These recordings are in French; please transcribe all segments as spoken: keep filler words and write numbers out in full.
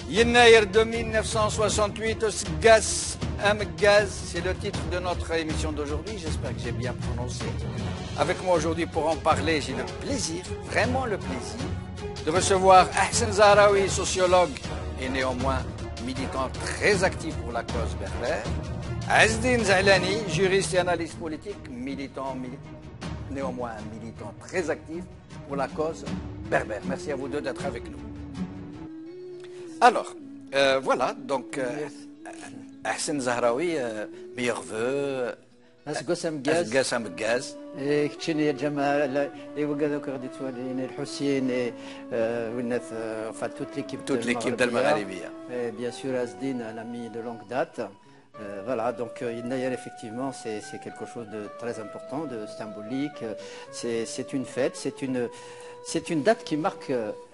Yennaïr de mille neuf cent soixante-huit, Gaz Amgaz, c'est le titre de notre émission d'aujourd'hui. J'espère que j'ai bien prononcé. Avec moi aujourd'hui pour en parler, j'ai le plaisir, vraiment le plaisir, de recevoir Ahsen Zahraoui, sociologue et néanmoins militant très actif pour la cause berbère. Azdine Zahlani, juriste et analyste politique, militant, mili néanmoins militant très actif pour la cause berbère. Merci à vous deux d'être avec nous. Alors, euh, voilà, donc, euh, Ahsen Zahraoui, euh, meilleurs vœux. أسقسم جاز أسقسم جاز كتشيني جمال وكذا كرديت والين الحسين والناس enfin toute l'équipe toute l'équipe de l'Algérie bien sûr Azdine, un ami de longue date. Euh, voilà, donc Yennaïr, effectivement, c'est quelque chose de très important, de symbolique. C'est une fête, c'est une, c'est une date qui marque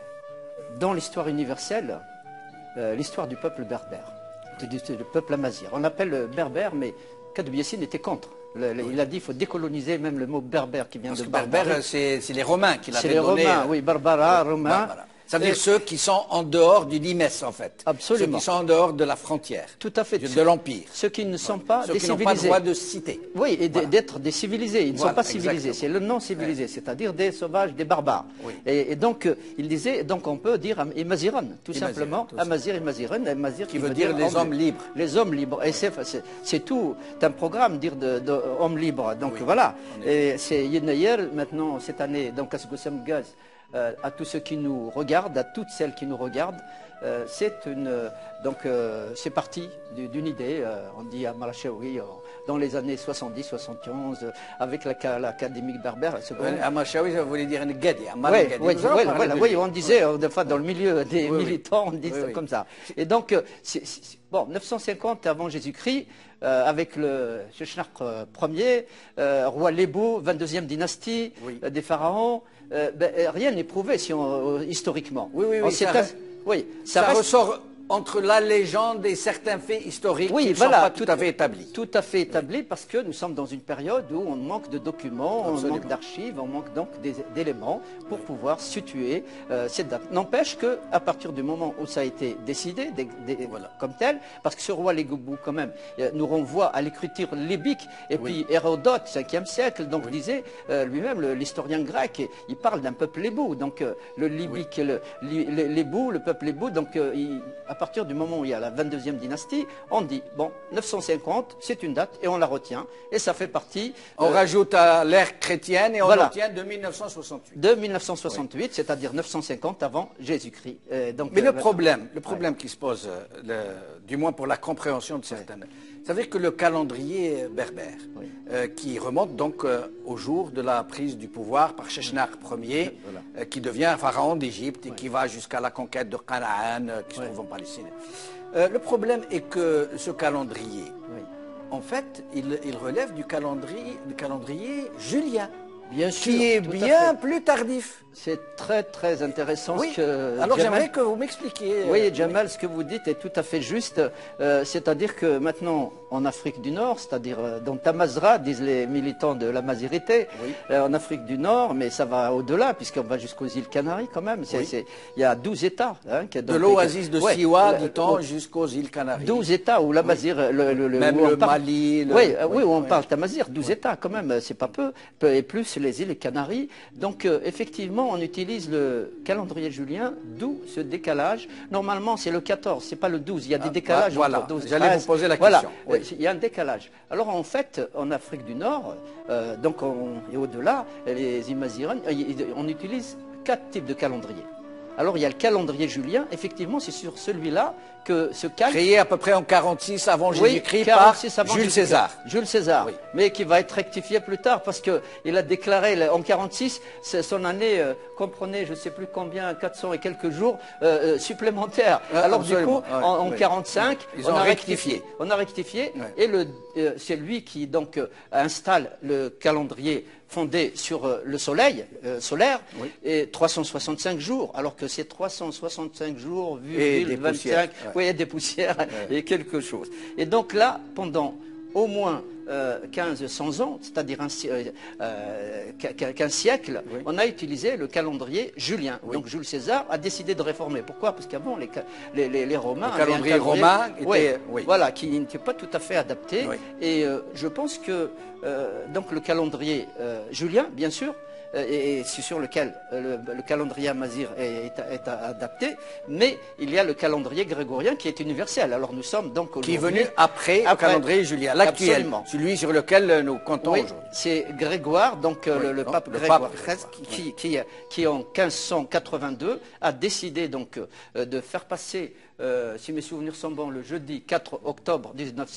dans l'histoire universelle euh, l'histoire du peuple berbère, du, du, du peuple amazigh. On appelle berbère, mais Kadou Yassine était contre. Le, le, il a dit qu'il faut décoloniser même le mot berbère qui vient Parce de que barbare. Berbère, c'est les Romains qui l'avaient donné. C'est les Romains, oui, Barbara, Romain. Barbara. Ça veut dire ceux qui sont en dehors du limès, en fait. Absolument. Ceux qui sont en dehors de la frontière. Tout à fait. De, de l'Empire. Ceux qui ne sont pas ceux des qui n'ont civilisés. pas le droit de citer. Oui, et voilà. d'être des civilisés. Ils ne voilà, sont pas civilisés. C'est le non civilisé, ouais. C'est-à-dire des sauvages, des barbares. Oui. Et, et donc, il disait, donc on peut dire Amaziran, tout Imazir, simplement. Amazir, Amaziran, Amazir qui, qui veut dire, dire les hommes libres. Les hommes libres. Et c'est tout un programme, dire de, de hommes libres. Donc oui. Voilà. Et c'est Yennaïr, maintenant, cette année, donc à Asgosam Gaz. Euh, à tous ceux qui nous regardent, à toutes celles qui nous regardent, euh, c'est une euh, donc euh, c'est parti d'une idée. Euh, on dit à Malachaoui dans les années soixante-dix soixante-onze avec l'Académie la, berbère. À Malachaoui, ça voulait dire une gadi. Oui, oui, oui, voilà, oui, on disait euh, des fois dans le milieu des oui, militants, on dit oui, oui. comme ça. Et donc, euh, c'est bon, neuf cent cinquante avant Jésus-Christ. Euh, avec le Shechnark euh, Ier, euh, roi Lébou, vingt-deuxième dynastie, oui. euh, des pharaons, euh, ben, rien n'est prouvé si on, euh, historiquement. Oui, oui, oui. Ça, un... oui, ça, ça reste... ressort entre la légende et certains faits historiques oui, qui ne voilà, sont pas tout, tout à fait établis. Tout à fait établis oui. parce que nous sommes dans une période où on manque de documents, Absolument. on manque d'archives, on manque donc d'éléments pour pouvoir situer euh, cette date. N'empêche qu'à partir du moment où ça a été décidé des, des, voilà. comme tel, parce que ce roi Légobou quand même nous renvoie à l'écriture lébique, et oui. puis Hérodote, cinquième siècle, donc oui. disait euh, lui-même, l'historien grec, il parle d'un peuple lébou, donc euh, le libique, oui. le, le, lébou, le peuple lébou, donc euh, il, à partir du moment où il y a la vingt-deuxième dynastie, on dit, bon, neuf cent cinquante, c'est une date et on la retient. Et ça fait partie... On euh, rajoute à l'ère chrétienne et on voilà. retient de mille neuf cent soixante-huit. De mille neuf cent soixante-huit, oui. c'est-à-dire neuf cent cinquante avant Jésus-Christ. Euh, Mais le problème, le problème ouais. qui se pose, le, du moins pour la compréhension de certaines... Ouais. Ça veut dire que le calendrier berbère, oui. euh, qui remonte donc euh, au jour de la prise du pouvoir par Shechnark Ier, voilà. euh, qui devient pharaon d'Égypte oui. et qui va jusqu'à la conquête de Canaan, euh, qui oui. se trouve en Palestine. Euh, le problème est que ce calendrier, oui. en fait, il, il relève du calendrier, du calendrier julien, bien sûr, qui est bien plus tardif. C'est très très intéressant oui. ce que... Alors j'aimerais que vous m'expliquiez. Oui, euh, Jamal, ce que vous dites est tout à fait juste. Euh, C'est-à-dire que maintenant, en Afrique du Nord, c'est-à-dire euh, dans Tamazra, disent les militants de la mazirité, oui. euh, en Afrique du Nord, mais ça va au-delà, puisqu'on va jusqu'aux îles Canaries quand même. Il oui. y a douze États. Hein, qui, de l'oasis de ouais, Siwa, dit-on, jusqu'aux îles Canaries. douze États où la mazir... Oui. Le, le, le, même où le parle... Mali. Le... Oui, oui, oui, où on oui. parle Tamazir, douze oui. États quand même, c'est pas peu, peu. Et plus les îles Canaries. Donc euh, effectivement, on utilise le calendrier julien, d'où ce décalage. Normalement, c'est le quatorze, c'est pas le douze. Il y a des décalages. Ah, voilà, entre douze j'allais vous poser la voilà. question. Oui. Il y a un décalage. Alors en fait, en Afrique du Nord, euh, donc on, et au-delà, les Imazirans, on utilise quatre types de calendrier. Alors il y a le calendrier julien, effectivement c'est sur celui-là que se calque... Créé à peu près en quarante-six avant Jésus-Christ oui, par avant Jules César. Jules César, oui. mais qui va être rectifié plus tard parce qu'il a déclaré en quarante-six, son année euh, comprenait je ne sais plus combien, quatre cents et quelques jours euh, supplémentaires. Ah, Alors absolument. du coup, ouais, en, en oui. quarante-cinq, Ils on, ont a rectifié. rectifié. on a rectifié. Ouais. Et euh, c'est lui qui donc euh, installe le calendrier fondé sur euh, le soleil euh, solaire, oui. et trois cent soixante-cinq jours, alors que c'est trois cent soixante-cinq jours, vu et des vingt-cinq, poussières, ouais. oui, des poussières ouais. et quelque chose. Et donc là, pendant au moins euh, quinze cents ans, c'est-à-dire un, euh, qu'un siècle, oui. on a utilisé le calendrier julien. Oui. Donc Jules César a décidé de réformer. Pourquoi? Parce qu'avant, les, les, les, les Romains le calendrier avaient un calendrier romain était, oui, oui. voilà, qui n'était pas tout à fait adapté. Oui. Et euh, je pense que euh, donc le calendrier euh, julien, bien sûr, et c'est sur lequel le, le calendrier amazigh est, est, est adapté, mais il y a le calendrier grégorien qui est universel. Alors nous sommes donc qui est venu après, après le calendrier julien, l'actuel, celui sur lequel nous comptons oui, aujourd'hui. C'est Grégoire, donc oui, le, le non, pape le Grégoire pape, qui, qui, qui en quinze cent quatre-vingt-deux a décidé donc de faire passer, euh, si mes souvenirs sont bons, le jeudi quatre octobre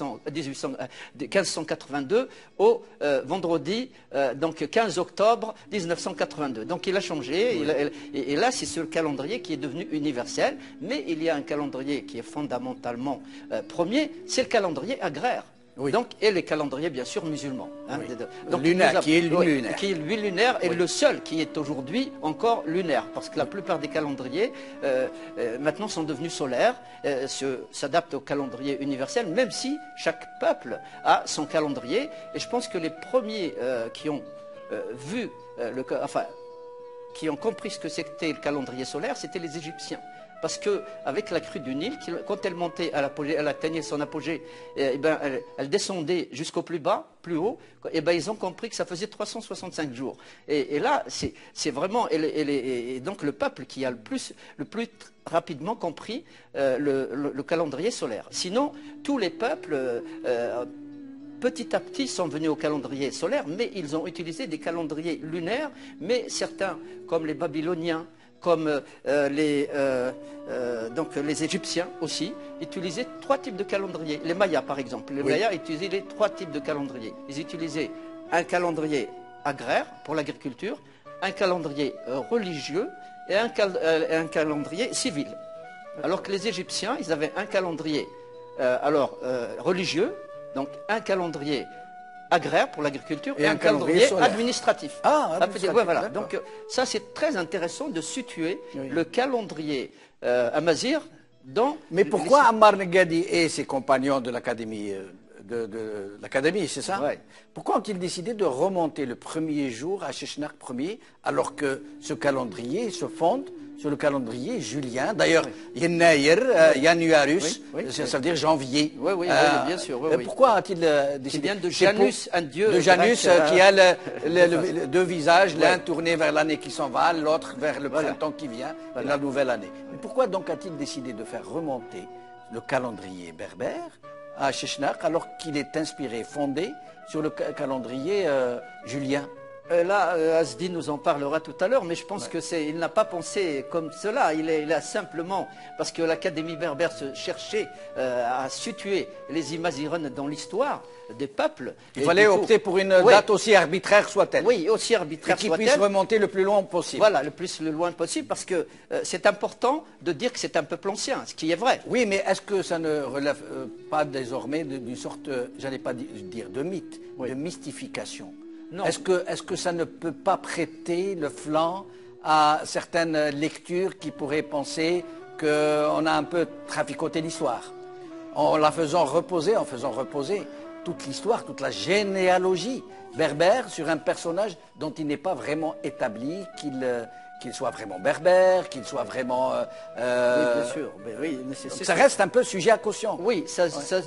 quinze cent quatre-vingt-deux au euh, vendredi euh, donc quinze octobre mille neuf cent quatre-vingt-deux. Donc il a changé, oui. il a, et, et là c'est ce calendrier qui est devenu universel, mais il y a un calendrier qui est fondamentalement euh, premier, c'est le calendrier agraire. Oui. Donc, et les calendriers, bien sûr, musulmans. Hein, oui. donc, lunaire, avons, qui est oui, lunaire. Qui est lunaire et oui. le seul qui est aujourd'hui encore lunaire. Parce que la plupart des calendriers, euh, euh, maintenant, sont devenus solaires, euh, s'adaptent au calendrier universel, même si chaque peuple a son calendrier. Et je pense que les premiers euh, qui ont euh, vu, euh, le, enfin, qui ont compris ce que c'était le calendrier solaire, c'était les Égyptiens. Parce qu'avec la crue du Nil, quand elle montait, à l'apogée, elle atteignait son apogée, et, et ben, elle, elle descendait jusqu'au plus bas, plus haut, et ben, ils ont compris que ça faisait trois cent soixante-cinq jours. Et, et là, c'est vraiment, et, et, et donc le peuple qui a le plus, le plus rapidement compris euh, le, le, le calendrier solaire. Sinon, tous les peuples... Euh, petit à petit sont venus au calendrier solaire, mais ils ont utilisé des calendriers lunaires, mais certains, comme les Babyloniens, comme euh, les, euh, euh, donc les Égyptiens aussi, utilisaient trois types de calendriers. Les Mayas, par exemple. Les oui. Mayas utilisaient les trois types de calendriers. Ils utilisaient un calendrier agraire pour l'agriculture, un calendrier euh, religieux et un, cal euh, un calendrier civil. Alors que les Égyptiens, ils avaient un calendrier euh, alors, euh, religieux, donc un calendrier agraire pour l'agriculture et, et un, un calendrier, calendrier administratif. Ah, administratif ouais, voilà. Donc euh, ça c'est très intéressant de situer oui. le calendrier euh, amazigh dans... Mais pourquoi les... Ammar Negadi et ses compagnons de l'académie, de, de l'académie, c'est ça ouais. Pourquoi ont-ils décidé de remonter le premier jour à Sheshnak premier alors que ce calendrier se fonde sur le calendrier julien? D'ailleurs, oui. Yennaïr, euh, oui. Januarus, oui. Oui. Ça, ça veut dire janvier. Oui, oui, euh, oui bien sûr. Oui, oui. Pourquoi a-t-il euh, décidé? Qui vient de Janus, un dieu. De Janus, grec, euh, qui a le, le, le, le, deux visages, ouais. l'un tourné vers l'année qui s'en va, l'autre vers le voilà. printemps qui vient, voilà. la nouvelle année. Mais pourquoi donc a-t-il décidé de faire remonter le calendrier berbère à Sheshnak alors qu'il est inspiré, fondé sur le calendrier euh, julien? Euh, là, euh, Asdi nous en parlera tout à l'heure, mais je pense ouais. que c'est, il n'a pas pensé comme cela. Il, est, il a simplement, parce que l'Académie berbère se cherchait euh, à situer les Imazighones dans l'histoire des peuples. Il fallait coup, opter pour une oui. date aussi arbitraire soit-elle. Oui, aussi arbitraire soit-elle. Et qui puisse remonter le plus loin possible. Voilà, le plus le loin possible, parce que euh, c'est important de dire que c'est un peuple ancien, ce qui est vrai. Oui, mais est-ce que ça ne relève euh, pas désormais d'une sorte, euh, j'allais pas dire de mythe, oui. de mystification? Est-ce que, est-ce que ça ne peut pas prêter le flanc à certaines lectures qui pourraient penser qu'on a un peu traficoté l'histoire en la faisant reposer, en faisant reposer toute l'histoire, toute la généalogie berbère sur un personnage dont il n'est pas vraiment établi qu'il qu'il soit vraiment berbère, qu'il soit vraiment... Euh, oui, bien sûr. Mais oui, ça reste un peu sujet à caution. Oui, ça... Ouais. ça...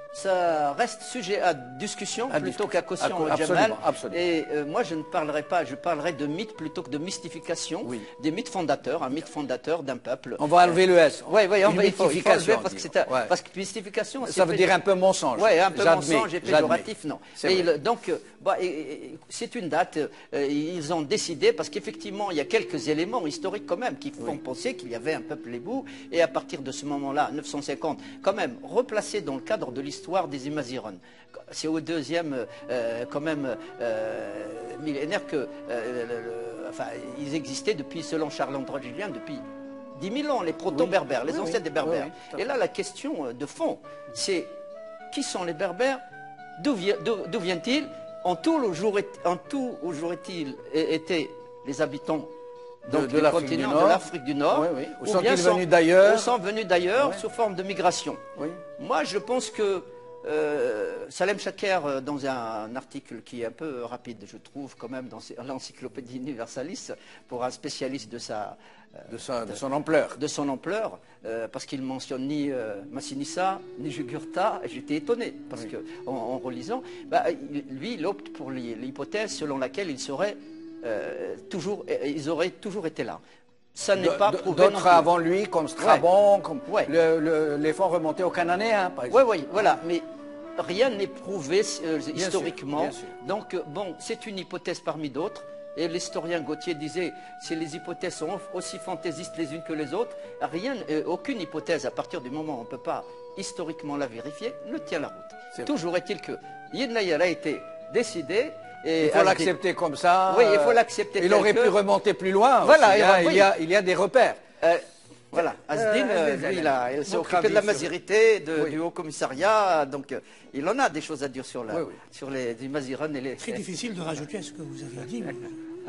Ça reste sujet à discussion à plutôt qu'à caution, à, Jamal. Absolument. Et euh, moi, je ne parlerai pas, je parlerai de mythes plutôt que de mystification, oui. des mythes fondateurs, un mythe fondateur d'un peuple. On va enlever le S. Oui, oui, on va il faut, il faut enlever parce que c'est ouais. parce que mystification, ça veut dire un peu mensonge. Oui, un peu mensonge et péjoratif, non. Et il, donc, bah, c'est une date. Euh, ils ont décidé parce qu'effectivement, il y a quelques éléments historiques quand même qui font oui. penser qu'il y avait un peuple hébou. Et à partir de ce moment-là, neuf cent cinquante, quand même replacé dans le cadre de l'histoire des Imazighones. C'est au deuxième, euh, quand même, euh, millénaire que, euh, le, le, enfin, ils existaient depuis, selon Charles-André Julien, depuis dix mille ans, les proto-berbères, oui. les oui, ancêtres oui. des berbères. Oui, oui, Et là, la question de fond, c'est qui sont les berbères? D'où viennent-ils? En tout, où joueraient-ils été les habitants donc de, de l'Afrique du Nord, de l'Afrique du Nord, oui, oui. Ou sont-ils venus d'ailleurs Ou sont venus d'ailleurs oui. sous forme de migration. Oui. Moi, je pense que Euh, Salem Chaker, dans un article qui est un peu rapide, je trouve, quand même, dans l'Encyclopédie Universalis, pour un spécialiste de sa... De, sa, de son ampleur. De son ampleur, euh, parce qu'il ne mentionne ni euh, Massinissa, ni Jugurtha. J'étais étonné, parce oui. que en, en relisant, bah, lui, il opte pour l'hypothèse selon laquelle il serait, euh, toujours, ils auraient toujours été là. Ça n'est pas prouvé. D'autres avant lui, comme Strabon, ouais. comme ouais. le, le, les fonds remontés aux Cananéens, par exemple. Oui, oui, voilà. Mais rien n'est prouvé euh, historiquement. Sûr, sûr. Donc, bon, c'est une hypothèse parmi d'autres. Et l'historien Gauthier disait, si les hypothèses sont aussi fantaisistes les unes que les autres, rien, euh, aucune hypothèse, à partir du moment où on ne peut pas historiquement la vérifier, ne tient la route. Toujours est-il que Yednayer a été décidé. Et il faut l'accepter comme ça. Oui, il faut l'accepter. Il aurait que... pu remonter plus loin. Voilà, il y, a, oui. il, y a, il y a des repères. Euh, Voilà, Asdin, euh, lui, il, il s'est occupé de la Mazirité, de, oui. du Haut Commissariat, donc euh, il en a des choses à dire sur, la, oui, oui. sur les, les Maziran et les... Très difficile de rajouter à ce que vous avez dit. Mais...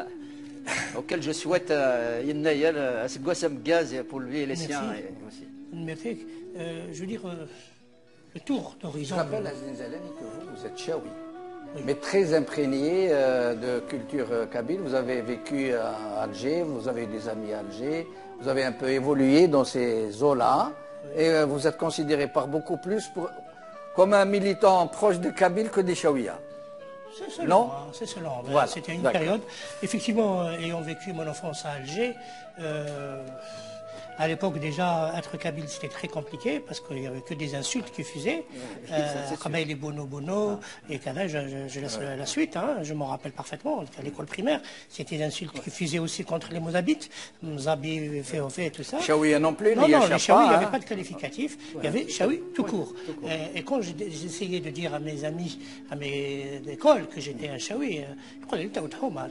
Auquel je souhaite euh, Yennayel, à ce Gossam Gaz pour lui et les Merci. siens et aussi. Merci. Euh, je veux dire, euh, le tour d'horizon... Je rappelle à Zinzalani que vous, vous êtes Chaoui. Oui. Mais très imprégné euh, de culture euh, kabyle. Vous avez vécu à Alger, vous avez des amis à Alger, vous avez un peu évolué dans ces eaux-là, oui. et euh, vous êtes considéré par beaucoup plus pour, comme un militant proche de Kabyle que des Chaouïas. C'est selon, c'est selon. Voilà. C'était une période. Effectivement, euh, ayant vécu mon enfance à Alger, euh, à l'époque, déjà, être kabyle, c'était très compliqué parce qu'il n'y avait que des insultes qui fusaient. Rabaï les bono bono, et quand même, je, je, je laisse ouais. la suite, hein, je m'en rappelle parfaitement, à l'école primaire, c'était des insultes ouais. qui fusaient aussi contre les Mozabites, Mzabi, Féofé et tout ça. Chaoui non plus, non, non, les Chaoui, il n'y avait hein. pas de qualificatif, ouais. il y avait Chaoui tout court. Ouais, tout court. Et, et quand j'essayais de dire à mes amis, à mes écoles, que j'étais un Chaoui, je crois que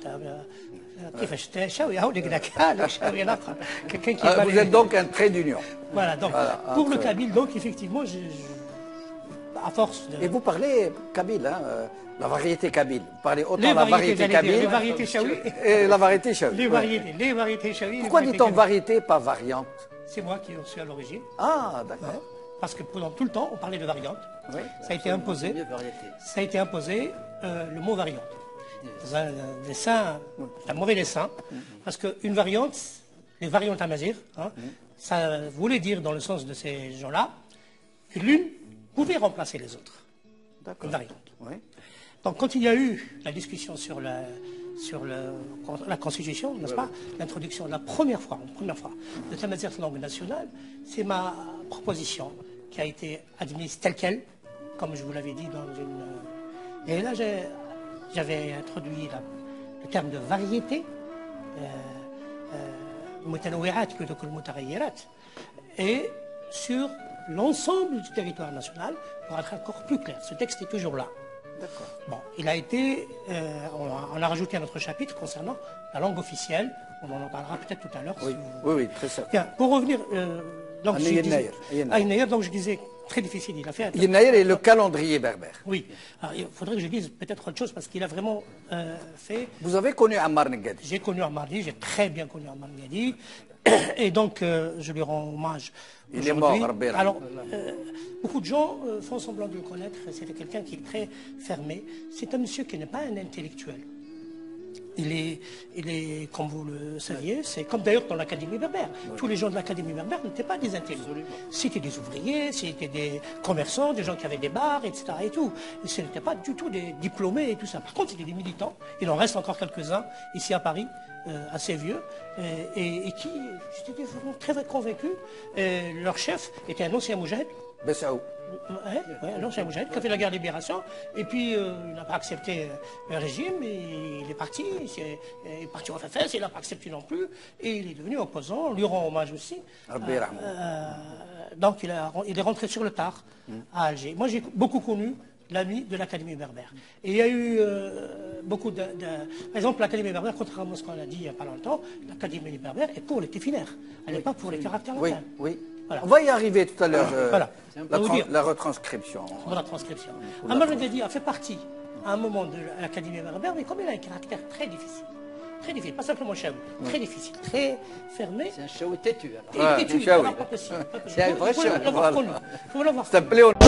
vous êtes donc un trait d'union. Voilà, donc voilà, pour entre... le kabyle, donc effectivement, je, je, à force de... Et vous parlez kabyle, hein, euh, la variété kabyle. Vous parlez autant les la variété kabyle... Les variétés chaoui. Et la variété chaoui. Les variétés, les variétés chaoui. Pourquoi dit-on variété, pas variante? C'est moi qui en suis à l'origine. Ah, d'accord. Ouais. Parce que pendant tout le temps, on parlait de variante. Oui, ça a été imposé. Ça a été imposé, euh, le mot variante. Dans un dessin, un mauvais dessin, parce qu'une variante, les variantes amazigh, hein, ça voulait dire, dans le sens de ces gens-là, que l'une pouvait remplacer les autres. Une variante. Oui. Donc, quand il y a eu la discussion sur la, sur le, la Constitution, n'est-ce pas, l'introduction la première fois, la première fois, de Tamazight langue nationale, c'est ma proposition qui a été admise telle qu'elle, comme je vous l'avais dit dans une... Et là, j'ai... J'avais introduit la, le terme de variété, et sur l'ensemble du territoire national, pour être encore plus clair. Ce texte est toujours là. Bon, il a été, euh, on, a, on a rajouté un autre chapitre concernant la langue officielle. On en parlera peut-être tout à l'heure. Oui, si oui, oui, très certain. Bien, pour revenir, euh, donc, je disais, à Yednayer, donc je disais. Très difficile, il a fait... Yednayer est le calendrier berbère. Oui. Alors, il faudrait que je dise peut-être autre chose, parce qu'il a vraiment euh, fait... Vous avez connu Ammar Negadi? J'ai connu Ammar Negadi, j'ai très bien connu Ammar Negadi, et donc euh, je lui rends hommage. Il est mort, alors, euh, beaucoup de gens euh, font semblant de le connaître, c'était quelqu'un qui est très fermé. C'est un monsieur qui n'est pas un intellectuel. Il est, il est, comme vous le saviez, c'est comme d'ailleurs dans l'Académie berbère. Oui. Tous les gens de l'Académie berbère n'étaient pas des intellectuels. C'était des ouvriers, c'était des commerçants, des gens qui avaient des bars, et cetera. Et tout. Et ce n'étaient pas du tout des diplômés et tout ça. Par contre, c'était des militants. Il en reste encore quelques-uns ici à Paris, euh, assez vieux, euh, et, et qui, j'étais vraiment très convaincu. Euh, leur chef était un ancien moujahid. Bessaou. Ouais, ouais, un ancien moujahid qui a fait la guerre de libération, et puis euh, il n'a pas accepté euh, le régime, et il est parti, il est, il est parti au F F S, il n'a pas accepté non plus, et il est devenu opposant, on lui rend hommage aussi. Euh, euh, donc il, a, il est rentré sur le tard mm. à Alger. Moi j'ai beaucoup connu l'ami de l'Académie berbère. Et il y a eu euh, beaucoup de, de... Par exemple, l'Académie berbère, contrairement à ce qu'on a dit il n'y a pas longtemps, l'Académie berbère est pour les téfinaires, elle n'est oui. pas pour les caractères oui. latins. Oui. Voilà. On va y arriver tout à l'heure, euh, voilà. la, la retranscription. La transcription. Ammar Negadi a fait partie, à un moment, de l'Académie berbère, mais comme il a un caractère très difficile, très difficile, pas simplement chaoui, oui. très difficile, très fermé. C'est un chaoui têtu. Alors. Ouais, têtu, chaoui. pas possible. C'est un vrai chaoui. Il faut l'avoir connu. C'est un pléonasme.